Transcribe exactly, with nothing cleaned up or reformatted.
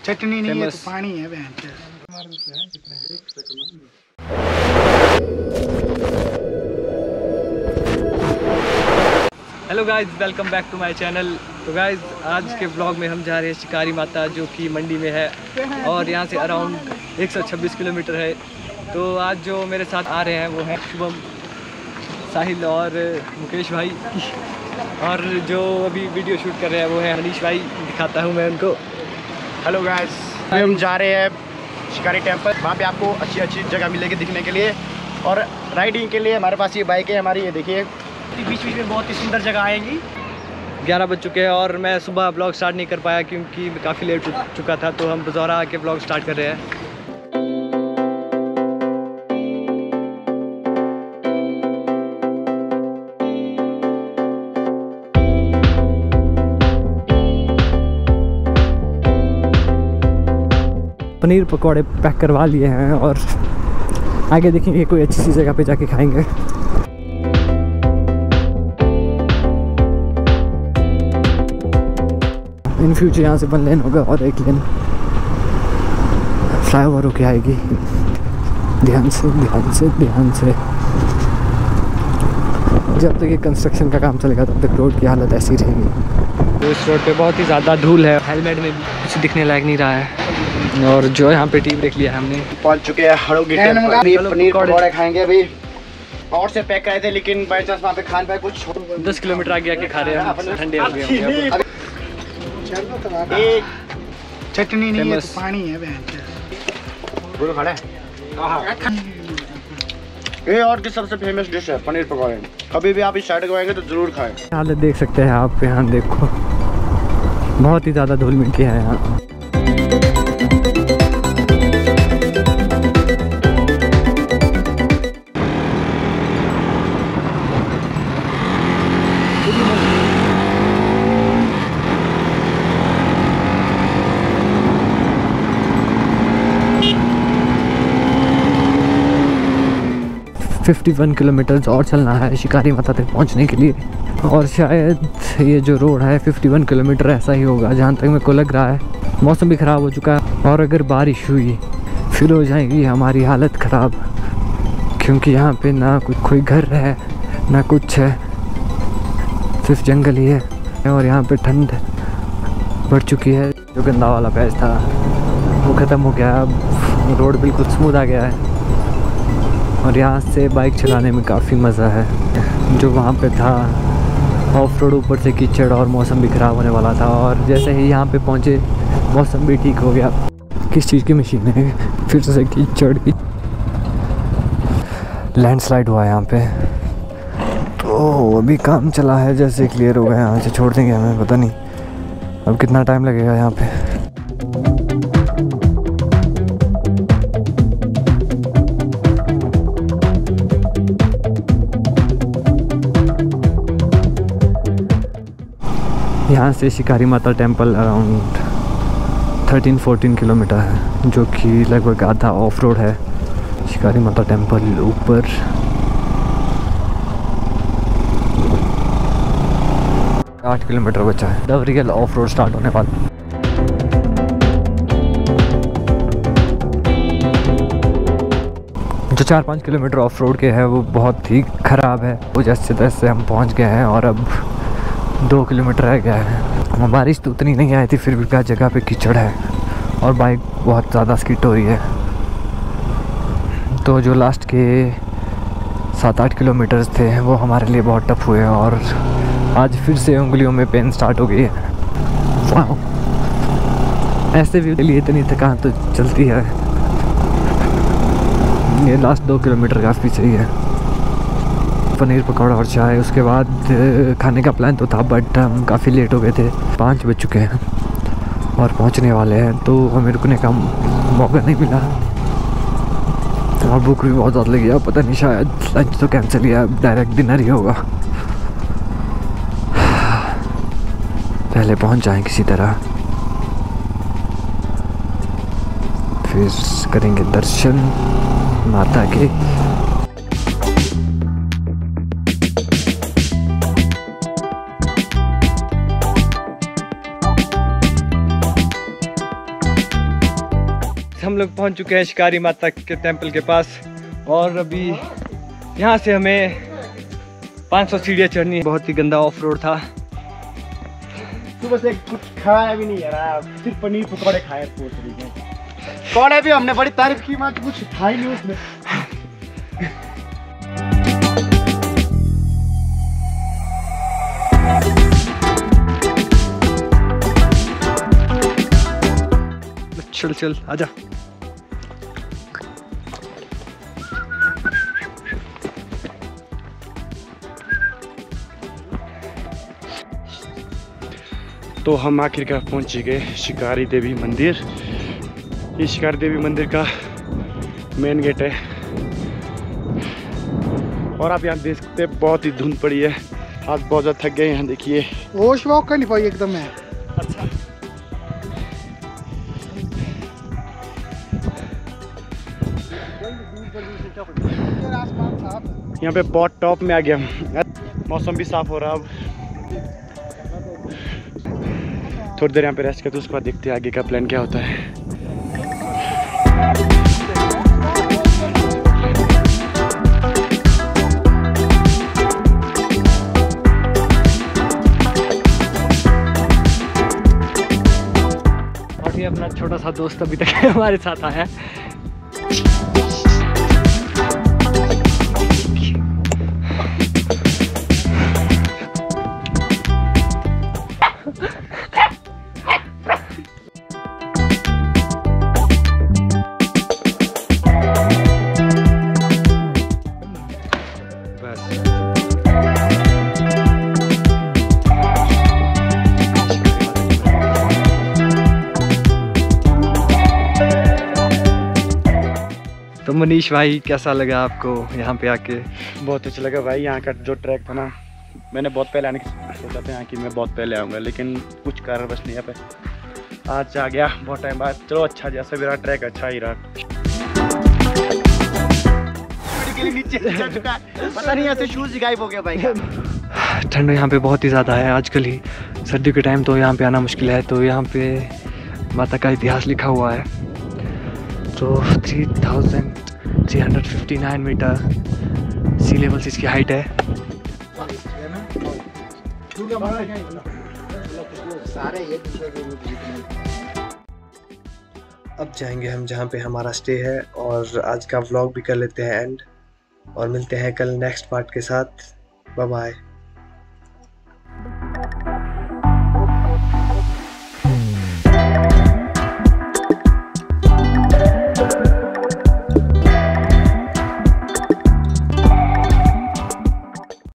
चटनी नहीं है तो पानी है बहन के। Hello guys, welcome back to my channel. तो गाइज आज के ब्लॉग में हम जा रहे हैं शिकारी माता, जो कि मंडी में है और यहाँ से अराउंड एक सौ छब्बीस किलोमीटर है। तो आज जो मेरे साथ आ रहे हैं वो हैं शुभम, साहिल और मुकेश भाई, और जो अभी वीडियो शूट कर रहे हैं वो है मनीष भाई। दिखाता हूँ मैं उनको। हेलो गाइस, हम जा रहे हैं शिकारी टेम्पल। वहाँ पे आपको अच्छी अच्छी जगह मिलेगी दिखने के लिए और राइडिंग के लिए। हमारे पास ये बाइक है हमारी, ये देखिए। बीच बीच में बहुत ही सुंदर जगह आएंगी। ग्यारह बज चुके हैं और मैं सुबह ब्लॉग स्टार्ट नहीं कर पाया क्योंकि काफ़ी लेट हो चुका था। तो हम बजौरा आके ब्लॉग स्टार्ट कर रहे हैं। पनीर पकौड़े पैक करवा लिए हैं और आगे देखेंगे कोई अच्छी सी जगह पे जाके खाएंगे। इन फ्यूचर यहाँ से वन लेन होगा और एक लेन फ्लाईओवर होके आएगी। ध्यान से ध्यान से ध्यान से। जब तक ये कंस्ट्रक्शन का काम चलेगा तब तक रोड की हालत ऐसी रहेगी। तो इस रोड पे बहुत ही ज़्यादा धूल है, हेलमेट में कुछ दिखने लायक नहीं रहा है। और जो यहाँ पे टीम देख लिया हमने, पहुँच चुके हैं हड़ोगी टेम्पल। पनीर पकौड़े खाएंगे अभी। और से पैक कराए थे लेकिन बाई चांस वहाँ पे खान पाए कुछ दस किलोमीटर आगे आके खा रहे हैं। ठंडे हो गए। चटनी नहीं है तो पानी है बहन के। खड़ा है। ये और की सबसे फेमस डिश है पनीर पकौड़े। कभी भी आप इस साइड को आएंगे तो जरूर खाएं। हालत देख सकते हैं आप यहाँ, देखो बहुत ही ज़्यादा धूल मिट्टी है यहाँ। इक्यावन किलोमीटर्स और चलना है शिकारी माता तक पहुंचने के लिए। और शायद ये जो रोड है इक्यावन किलोमीटर ऐसा ही होगा जहां तक मेरे को लग रहा है। मौसम भी ख़राब हो चुका है और अगर बारिश हुई फिर हो जाएगी हमारी हालत ख़राब, क्योंकि यहाँ पे ना कुछ कोई घर है ना कुछ है, सिर्फ जंगल ही है। और यहाँ पे ठंड बढ़ चुकी है। जो गंदा वाला पैच था वो ख़त्म हो गया, अब रोड बिल्कुल स्मूथ आ गया है और यहाँ से बाइक चलाने में काफ़ी मज़ा है। जो वहाँ पे था ऑफ रोड, ऊपर से कीचड़ और मौसम भी ख़राब होने वाला था। और जैसे ही यहाँ पे पहुँचे मौसम भी ठीक हो गया। किस चीज़ की मशीन है? फिर से कीचड़ की लैंडस्लाइड हुआ है यहाँ पे। तो अभी काम चला है, जैसे क्लियर हो गया यहाँ से छोड़ देंगे हमें। पता नहीं अब कितना टाइम लगेगा यहाँ पे। यहाँ से Shikari Mata temple around thirteen fourteen kilometre है, जो कि लगभग आधा ऑफ रोड है। शिकारी माता टेम्पल ऊपर आठ किलोमीटर बचा है। The real off road start होने वाला। जो चार पाँच किलोमीटर ऑफ रोड के है वो बहुत ही ख़राब है। वो जैसे तैसे हम पहुँच गए हैं और अब दो किलोमीटर रह गया है। बारिश तो उतनी नहीं आई थी, फिर भी क्या जगह पे कीचड़ है और बाइक बहुत ज़्यादा स्किड हो रही है। तो जो लास्ट के सात आठ किलोमीटर्स थे वो हमारे लिए बहुत टफ हुए और आज फिर से उंगलियों में पेन स्टार्ट हो गई है। वाह, ऐसे भी लिए इतनी थकान तो चलती है। ये लास्ट दो किलोमीटर काफ़ी सही है। पनीर पकौड़ा और चाय, उसके बाद खाने का प्लान तो था बट हम काफ़ी लेट हो गए थे। पाँच बज चुके हैं और पहुंचने वाले हैं, तो हमें रुकने का मौका नहीं मिला और भूख भी बहुत ज़्यादा लगी है। पता नहीं, शायद लंच तो कैंसिल ही है, डायरेक्ट डिनर ही होगा। पहले पहुंच जाएं किसी तरह, फिर करेंगे दर्शन माता के। हम लोग पहुंच चुके हैं शिकारी माता के टेंपल के पास और अभी यहाँ से हमें पाँच सौ सीढ़ियाँ चढ़नी है। बहुत ही गंदा ऑफ रोड था। सुबह से कुछ खाया भी नहीं यार, सिर्फ पनीर पकौड़े खाए। पकौड़े भी हमने बड़ी तारीफ की, मां कुछ था ही नहीं उसमें। चल चल आजा। तो हम आखिरकार पहुंच गए शिकारी देवी मंदिर। ये शिकारी देवी मंदिर का मेन गेट है और आप यहाँ देख सकते हैं बहुत ही धुंध पड़ी है। हाथ बहुत ज़्यादा थक गए। यहाँ देखिए वॉश वॉक कर नहीं पाई एकदम है। अच्छा यहाँ पे बहुत टॉप में आ गया हम। मौसम भी साफ हो रहा अब। थोड़ी देर यहाँ पे रेस्ट करते उसके बाद देखते हैं आगे का प्लान क्या होता है। और ये अपना छोटा सा दोस्त अभी तक हमारे साथ आया है। तो मनीष भाई कैसा लगा आपको यहाँ पे आके? बहुत अच्छा लगा भाई। यहाँ का जो ट्रैक था ना, मैंने बहुत पहले आने की सोचा था यहाँ की, मैं बहुत पहले आऊँगा लेकिन कुछ कारणवश नहीं यहाँ पे आज आ गया बहुत टाइम बाद। चलो अच्छा, जैसा भी रहा ट्रैक अच्छा ही रहा। नीचे जा चुका है, पता नहीं ऐसे शूज गायब हो गया भाई। ठंड यहाँ पे बहुत ही ज़्यादा है आजकल ही। सर्दियों के टाइम तो यहाँ पे आना मुश्किल है। तो यहाँ पे माता का इतिहास लिखा हुआ है। तो three thousand three hundred fifty nine metre sea level से इसकी हाइट है। अब जाएंगे हम जहाँ पे हमारा स्टे है और आज का व्लॉग भी कर लेते हैं एंड, और मिलते हैं कल नेक्स्ट पार्ट के साथ। Bye bye.